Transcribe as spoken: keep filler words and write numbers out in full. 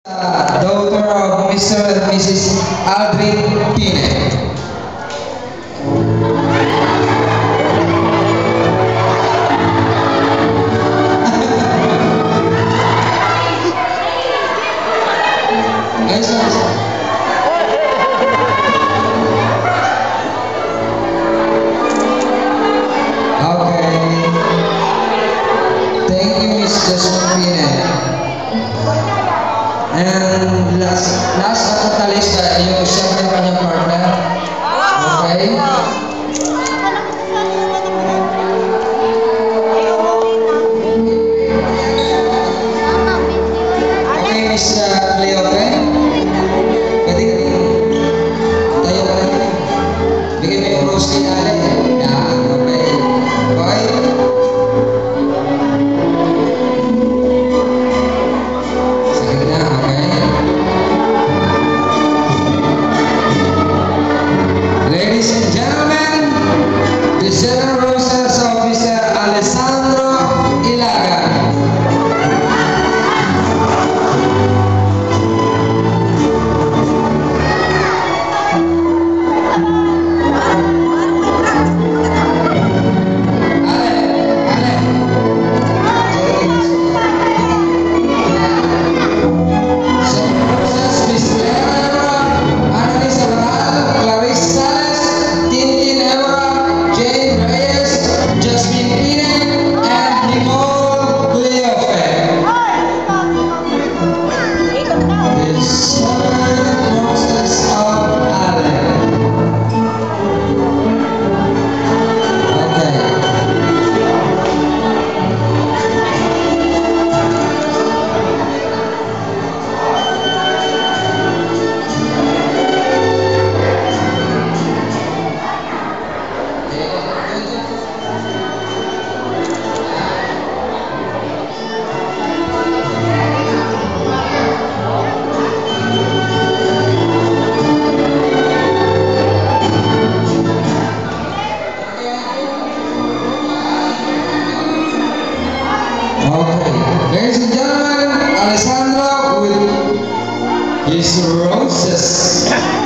Uh, daughter of Mister and Missus Aldrin Pine. Nice, nice. Okay. Thank you, Miss Jasmine Pine. And last, last but not the least, uh, yung siyempre yung kanyang partner. Okay? Okay, Miss uh, Leo, okay? Pwede ka rin. Tayo ka rin. Bigay mo yung rose ni Ale. Yan, okay. Okay? Ladies and gentlemen, the General Roses Officer Alessandro Ilaga. Okay, ladies and gentlemen, Alessandro with his roses.